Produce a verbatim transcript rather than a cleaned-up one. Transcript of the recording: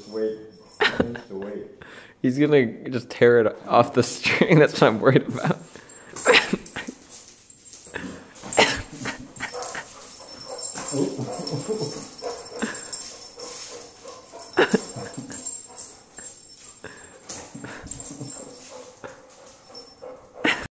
Just wait. Just wait. He's gonna just tear it off the string. That's what I'm worried about.